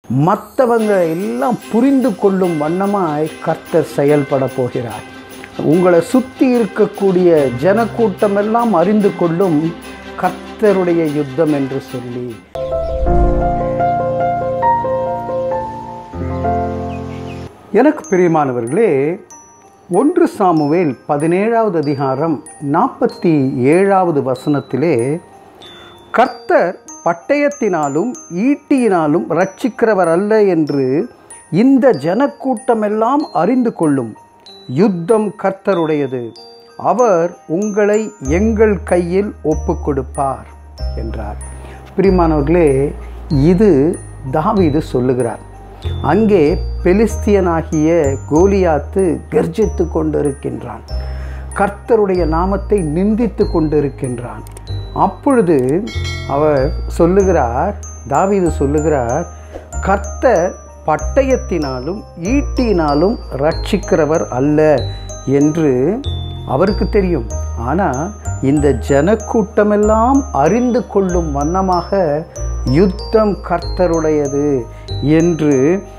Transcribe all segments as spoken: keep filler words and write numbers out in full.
மற்றவங்க எல்லாம் புரிந்து கொள்ளும் வண்ணமாய் கர்த்தர் செயல்பட போகிறார். உங்களை சுற்றி இருக்கக்கூடிய ஜனக்கூட்டம் எல்லாம் அறிந்து கொள்ளும் கர்த்தருடைய யுத்தம் என்று சொல்லி எனக்கு பிரியமானவர்களே, ஒன்று சாமுவேல் பதினேழாவது அதிகாரம் நாற்பத்தி ஏழாவது வசனத்திலே கர்த்தர் பட்டயத்தினாலும் ஈட்டியினாலும் ரட்சிக்கிறவர் அல்ல என்று இந்த ஜனக்கூட்டமெல்லாம் அறிந்து கொள்ளும். யுத்தம் கர்த்தருடையது, அவர் உங்களை எங்கள் கையில் ஒப்பு கொடுப்பார் என்றார். பிரியமானவர்களே, இது தாவீது சொல்லுகிறார். அங்கே பெலிஸ்தியனாகிய கோலியாத்து கர்ஜித்து கொண்டிருக்கின்றான், கர்த்தருடைய நாமத்தை நிந்தித்து கொண்டிருக்கின்றான். அப்பொழுது அவர் சொல்லுகிறார், தாவீது சொல்லுகிறார், கர்த்தர் பட்டயத்தினாலும் ஈட்டியினாலும் ரட்சிக்கிறவர் அல்ல என்று அவருக்கு தெரியும். ஆனால் இந்த ஜனக்கூட்டமெல்லாம் அறிந்து கொள்ளும் வண்ணமாக யுத்தம் கர்த்தருடையது என்று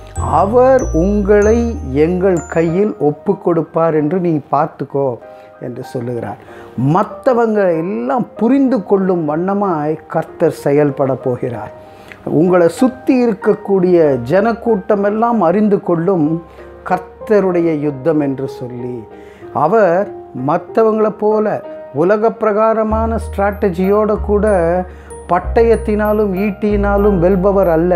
அவர் உங்களை எங்கள் கையில் ஒப்பு கொடுப்பார் என்று நீ பார்த்துக்கோ என்று சொல்லுகிறார். மற்றவங்க எல்லாம் புரிந்து கொள்ளும் வண்ணமாய் கர்த்தர் செயல்பட போகிறார். உங்களை சுற்றி இருக்கக்கூடிய ஜனக்கூட்டமெல்லாம் அறிந்து கொள்ளும் கர்த்தருடைய யுத்தம் என்று சொல்லி அவர் மற்றவங்களை போல உலக பிரகாரமான ஸ்ட்ராட்டஜியோடு கூட பட்டயத்தினாலும் ஈட்டியினாலும் வெல்பவர் அல்ல.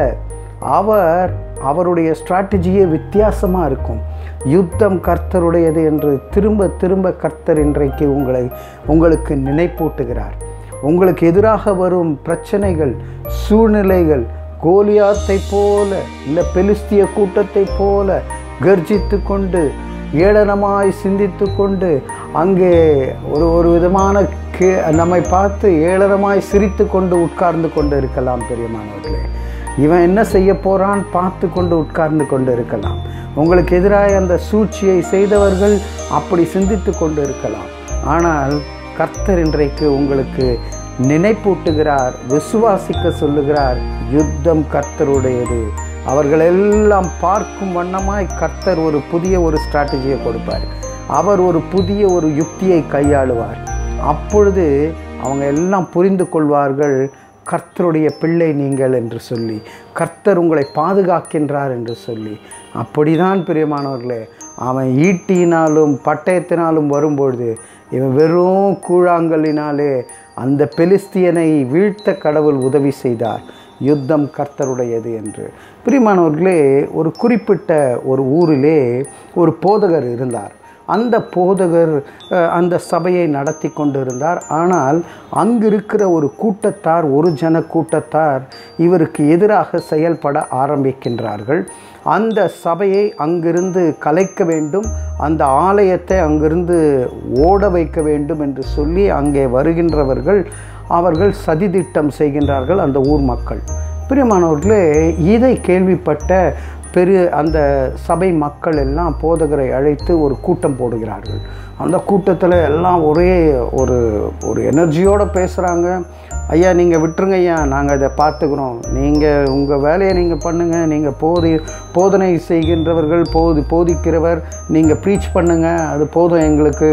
அவர் அவருடைய ஸ்ட்ராட்டஜியே வித்தியாசமாக இருக்கும். யுத்தம் கர்த்தருடையது என்று திரும்ப திரும்ப கர்த்தர் இன்றைக்கு உங்களை உங்களுக்கு நினைப்பூட்டுகிறார். உங்களுக்கு எதிராக வரும் பிரச்சனைகள், சூழ்நிலைகள் கோலியாத்தை போல இல்லை பெலிஸ்திய கூட்டத்தை போல கர்ஜித்து கொண்டு ஏளனமாய் சிந்தித்து கொண்டு அங்கே ஒரு ஒரு விதமான கே நம்மை பார்த்து ஏளனமாய் சிரித்து கொண்டு உட்கார்ந்து கொண்டு இருக்கலாம். பெரியமானவர்களே, இவன் என்ன செய்ய போகிறான் பார்த்து கொண்டு உட்கார்ந்து கொண்டு இருக்கலாம். உங்களுக்கு எதிராக அந்த சூழ்ச்சியை செய்தவர்கள் அப்படி சிந்தித்து கொண்டு இருக்கலாம். ஆனால் கர்த்தர் இன்றைக்கு உங்களுக்கு நினைப்பூட்டுகிறார், விசுவாசிக்க சொல்லுகிறார், யுத்தம் கர்த்தருடையது. அவர்களெல்லாம் பார்க்கும் வண்ணமாய் கர்த்தர் ஒரு புதிய ஒரு ஸ்ட்ராட்டஜியை கொடுப்பார். அவர் ஒரு புதிய ஒரு யுக்தியை கையாளுவார். அப்பொழுது அவங்க எல்லாம் புரிந்து கொள்வார்கள், கர்த்தருடைய பிள்ளை நீங்கள் என்று சொல்லி, கர்த்தர் உங்களை பாதுகாக்கின்றார் என்று சொல்லி. அப்படிதான் பிரியமானவர்களே, அவன் ஈட்டியினாலும் பட்டயத்தினாலும் வரும்பொழுது இவன் வெறும் கூழாங்கல்லினாலே அந்த பெலிஸ்தியனை வீழ்த்த கடவுள் உதவி செய்தார். யுத்தம் கர்த்தருடையது என்று. பிரியமானவர்களே, ஒரு குறிப்பிட்ட ஒரு ஊரிலே ஒரு போதகர் இருந்தார். அந்த போதகர் அந்த சபையை நடத்தி கொண்டிருந்தார். ஆனால் அங்கு இருக்கிற ஒரு கூட்டத்தார், ஒரு ஜன கூட்டத்தார் இவருக்கு எதிராக செயல்பட ஆரம்பிக்கின்றார்கள். அந்த சபையை அங்கிருந்து கலைக்க வேண்டும், அந்த ஆலயத்தை அங்கிருந்து ஓட வைக்க வேண்டும் என்று சொல்லி அங்கே வருகின்றவர்கள் அவர்கள் சதித்திட்டம் செய்கின்றார்கள் அந்த ஊர் மக்கள். பிரியமானவர்களே, இதை கேள்விப்பட்ட பெரிய அந்த சபை மக்கள் எல்லாம் போதகரை அழைத்து ஒரு கூட்டம் போடுகிறார்கள். அந்த கூட்டத்தில் எல்லாம் ஒரே ஒரு ஒரு எனர்ஜியோடு பேசுகிறாங்க. ஐயா, நீங்கள் விட்டுருங்க ஐயா, நாங்கள் இதை பார்த்துக்குறோம், நீங்கள் உங்கள் வேலையை நீங்கள் பண்ணுங்கள், நீங்கள் போதி போதனை செய்கின்றவர்கள், போதி போதிக்கிறவர் நீங்கள் ப்ரீச் பண்ணுங்கள், அது போதும் எங்களுக்கு,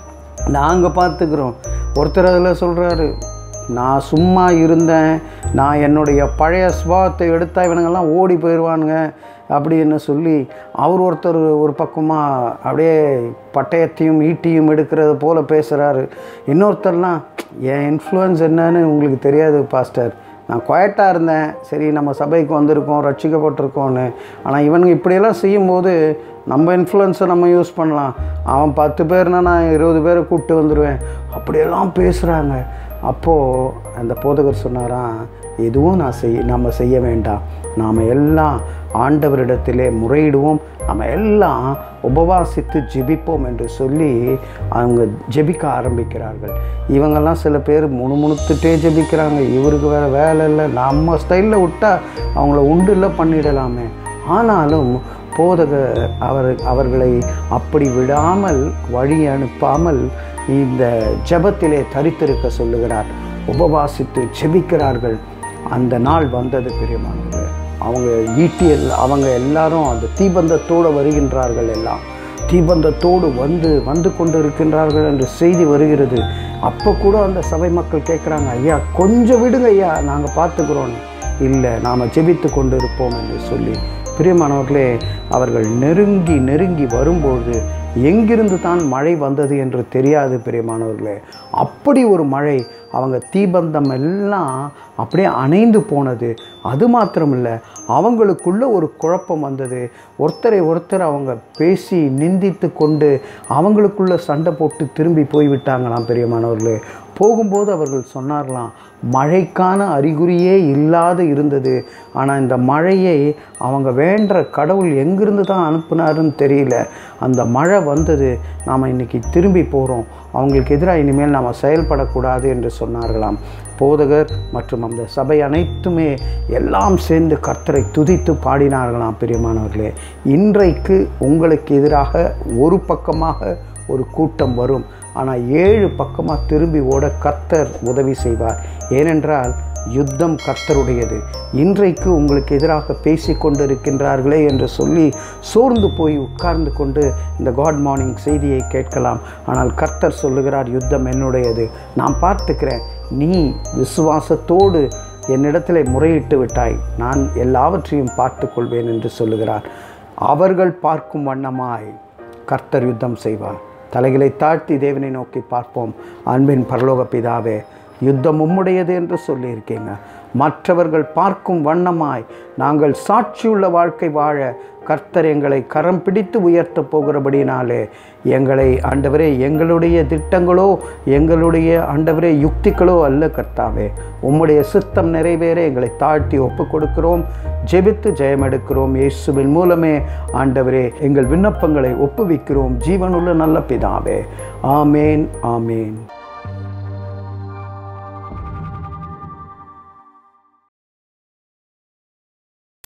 நாங்கள் பார்த்துக்குறோம். ஒருத்தர் அதில் சொல்கிறாரு, நான் சும்மா இருந்தேன், நான் என்னுடைய பழைய சுபாவத்தை எடுத்தால் இவனுங்கெல்லாம் ஓடி போயிடுவானுங்க அப்படின்னு சொல்லி அவர் ஒருத்தர் ஒரு பக்கமாக அப்படியே பட்டயத்தையும் ஈட்டியும் எடுக்கிறது போல் பேசுகிறாரு. இன்னொருத்தர்லாம், என் இன்ஃப்ளூயன்ஸ் என்னன்னு உங்களுக்கு தெரியாது பாஸ்டர், நான் குவைட்டாக இருந்தேன், சரி நம்ம சபைக்கு வந்திருக்கோம், ரட்சிக்கப்பட்டிருக்கோன்னு, ஆனால் இவனுங்க இப்படியெல்லாம் செய்யும்போது நம்ம இன்ஃப்ளூயன்ஸை நம்ம யூஸ் பண்ணலாம், அவன் பத்து பேர்னா நான் இருபது பேரை கூப்பிட்டு வந்துடுவேன், அப்படியெல்லாம் பேசுகிறாங்க. அப்போது அந்த போதகர் சொன்னாராம், எதுவும் நான் செய் நம்ம செய்ய வேண்டாம், நாம் எல்லாம் ஆண்டவரிடத்திலே முறையிடுவோம், நம்ம எல்லாம் உபவாசித்து ஜெபிப்போம் என்று சொல்லி அவங்க ஜெபிக்க ஆரம்பிக்கிறார்கள். இவங்கெல்லாம் சில பேர் முணுமுணுத்துட்டே ஜெபிக்கிறாங்க, இவருக்கு வேறு வேலை இல்லை, நம்ம ஸ்டைலில் விட்டால் அவங்கள உண்டுல பண்ணிடலாமே. ஆனாலும் போதகர் அவர் அவர்களை அப்படி விடாமல் வழி அனுப்பாமல் இந்த ஜெபத்திலே தரித்திருக்க சொல்லுகிறார். உபவாசித்து ஜெபிக்கிறார்கள். அந்த நாள் வந்தது பிரியமானவர்களே. அவங்க ஈட்டியல் அவங்க எல்லாரும் அந்த தீபந்தத்தோடு வருகின்றார்கள். எல்லாம் தீபந்தத்தோடு வந்து வந்து கொண்டு இருக்கின்றார்கள் என்று செய்தி வருகிறது. அப்போ கூட அந்த சபை மக்கள் கேட்குறாங்க, ஐயா கொஞ்சம் விடுங்க ஐயா, நாங்கள் பார்த்துக்கிறோம். இல்லை, நாம் ஜெபித்து கொண்டு இருப்போம் என்று சொல்லி, பிரியமானவர்களே, அவர்கள் நெருங்கி நெருங்கி வரும்போது எங்கிருந்து தான் மழை வந்தது என்று தெரியாது. பிரியமானவர்களே, அப்படி ஒரு மழை, அவங்க தீபந்தம் எல்லாம் அப்படியே அணைந்து போனது. அது மாத்திரமில்லை, அவங்களுக்குள்ள ஒரு குழப்பம் வந்தது. ஒருத்தரை ஒருத்தர் அவங்க பேசி நிந்தித்து கொண்டு அவங்களுக்குள்ள சண்டை போட்டு திரும்பி போய்விட்டாங்களாம். பிரியமானவர்களே, போகும்போது அவர்கள் சொன்னார்களாம், மழைக்கான அறிகுறியே இல்லாது இருந்தது. ஆனால் இந்த மழையை அவங்க வேண்டுற கடவுள் எங்கிருந்து தான் அனுப்புனாருன்னு தெரியல. அந்த மழை வந்தது, நாம் இன்றைக்கி திரும்பி போகிறோம், அவங்களுக்கு எதிராக இனிமேல் நாம் செயல்படக்கூடாது என்று சொன்னார்களாம். போதகர் மற்றும் அந்த சபை அனைத்துமே எல்லாம் சேர்ந்து கர்த்தரை துதித்து பாடினார்களாம். பிரியமானவர்களே, இன்றைக்கு உங்களுக்கு எதிராக ஒரு பக்கமாக ஒரு கூட்டம் வரும், ஆனால் ஏழு பக்கமாக திரும்பி ஓட கர்த்தர் உதவி செய்வார். ஏனென்றால் யுத்தம் கர்த்தருடையது. இன்றைக்கு உங்களுக்கு எதிராக பேசி கொண்டிருக்கின்றார்களே என்று சொல்லி சோர்ந்து போய் உட்கார்ந்து கொண்டு இந்த காட் மார்னிங் செய்தியை கேட்கலாம். ஆனால் கர்த்தர் சொல்லுகிறார், யுத்தம் என்னுடையது, நான் பார்த்துக்கிறேன், நீ விசுவாசத்தோடு என்னிடத்தில் முறையிட்டு விட்டாய், நான் எல்லாவற்றையும் பார்த்து கொள்வேன் என்று சொல்லுகிறார். அவர்கள் பார்க்கும் வண்ணமாய் கர்த்தர் யுத்தம் செய்வார். தலைகளை தாழ்த்தி தேவனை நோக்கி பார்ப்போம். அன்பின் பரலோக பிதாவே, யுத்தம் உம்முடையது என்று சொல்லியிருக்கீங்க. மற்றவர்கள் பார்க்கும் வண்ணமாய் நாங்கள் சாட்சியுள்ள வாழ்க்கை வாழ கர்த்தர் எங்களை கரம் பிடித்து உயர்த்த போகிறபடினாலே எங்களை ஆண்டவரே, எங்களுடைய திட்டங்களோ எங்களுடைய ஆண்டவரே யுக்திகளோ அல்ல கர்த்தாவே, உம்முடைய சித்தம் நிறைவேற எங்களை தாழ்த்தி ஒப்பு கொடுக்கிறோம். ஜெபித்து ஜெயம் எடுக்கிறோம். இயேசுவின் மூலமே ஆண்டவரே எங்கள் விண்ணப்பங்களை ஒப்புவிக்கிறோம். ஜீவனுள்ள நல்ல பிதாவே, ஆமேன், ஆமேன்.